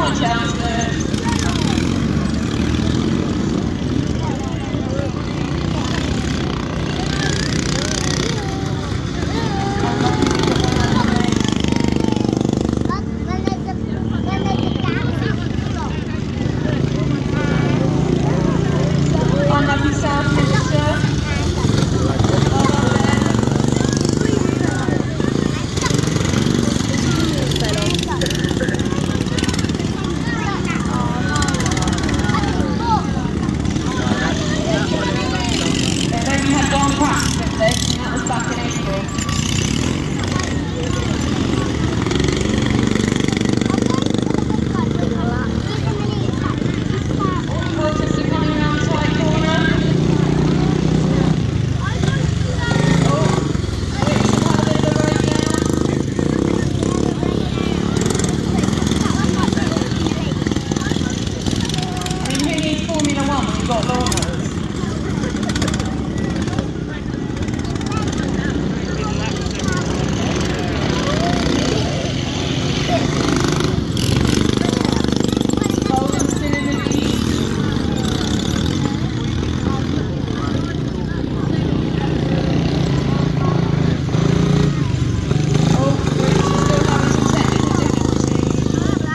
on, Chelmsford. Unlucky South Minister. They've only had one crash, didn't they? And that was back in April. Protests are coming around the tight corner. Formula 1 when you've got lawnmowers. Golden still in the lead. Oh, Bruce is still having some technical difficulties.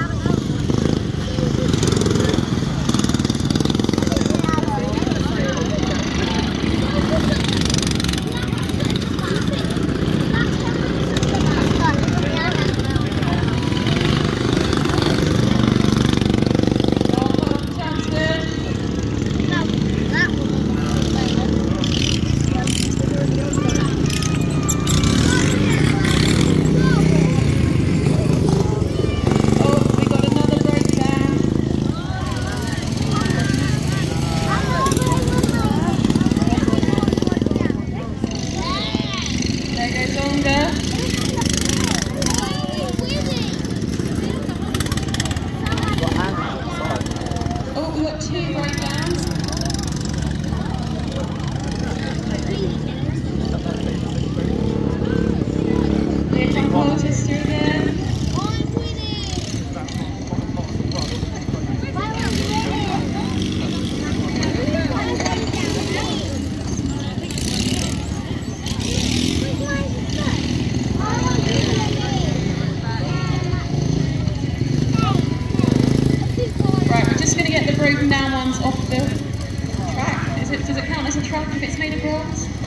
Oh, we've got 2 breakdowns. Here comes Colchester again. Right, we're just going to get the broken down ones off the track. Does it count as a track if it's made of grass?